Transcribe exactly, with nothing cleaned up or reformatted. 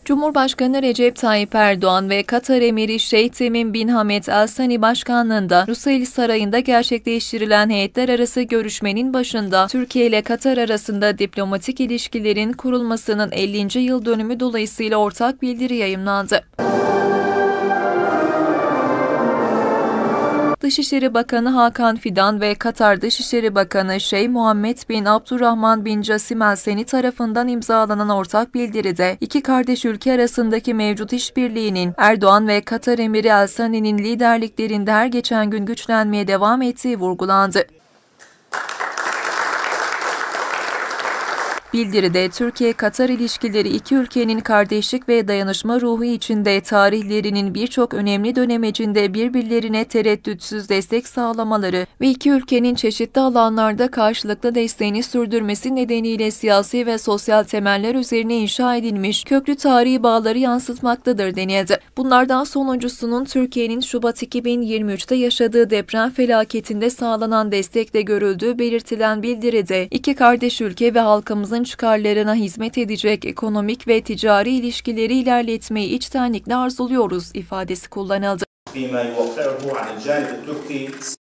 Cumhurbaşkanı Recep Tayyip Erdoğan ve Katar Emiri Şeyh Temim bin Hamed Al Thani başkanlığında Ruseli Sarayı'nda gerçekleştirilen heyetler arası görüşmenin başında Türkiye ile Katar arasında diplomatik ilişkilerin kurulmasının ellinci yıl dönümü dolayısıyla ortak bildiri yayımlandı. Dışişleri Bakanı Hakan Fidan ve Katar Dışişleri Bakanı Şeyh Muhammed bin Abdurrahman bin Casim Al Thani tarafından imzalanan ortak bildiride iki kardeş ülke arasındaki mevcut işbirliğinin Erdoğan ve Katar Emiri Al Thani'nin liderliklerinde her geçen gün güçlenmeye devam ettiği vurgulandı. Bildiride Türkiye-Katar ilişkileri iki ülkenin kardeşlik ve dayanışma ruhu içinde tarihlerinin birçok önemli dönemecinde birbirlerine tereddütsüz destek sağlamaları ve iki ülkenin çeşitli alanlarda karşılıklı desteğini sürdürmesi nedeniyle siyasi ve sosyal temeller üzerine inşa edilmiş köklü tarihi bağları yansıtmaktadır denildi. Bunlardan sonuncusunun Türkiye'nin Şubat iki bin yirmi üç'te yaşadığı deprem felaketinde sağlanan destekle görüldüğü belirtilen bildiride iki kardeş ülke ve halkımızın çıkarlarına hizmet edecek ekonomik ve ticari ilişkileri ilerletmeyi içtenlikle arzuluyoruz ifadesi kullanıldı.